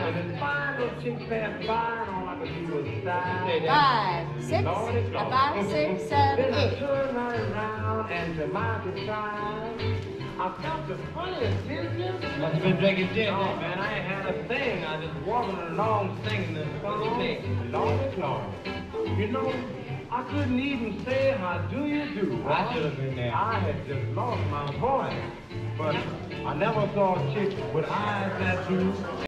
And this fine little chick passed by, and all I could do was sigh. 5, 6, Lord, it's gone. 5, 6, 7, Then I 8. turned right around, and to my surprise, I felt the funniest business. Must have been drinking gin, No, man. man, I ain't had a thing. I just walking along singing this song. Lord, it's Lord. You know, I couldn't even say how do you do. I should have been there. I had just lost my voice. But I never saw a chick with eyes that blue.